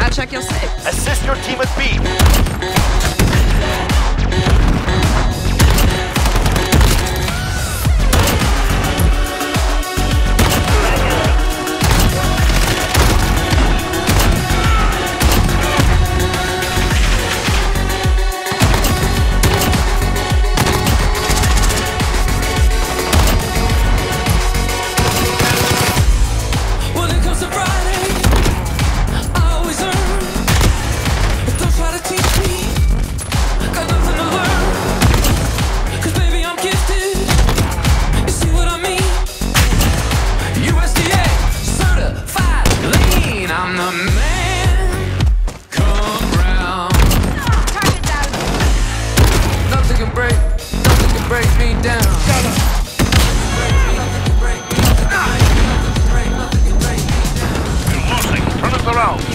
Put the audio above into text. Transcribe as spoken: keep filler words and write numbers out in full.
Gotta check your six. Assist your team at B. I'm the man, come round. Target down. Nothing can break, nothing can break me down. Nothing can break me down. You're losing. Turn it around.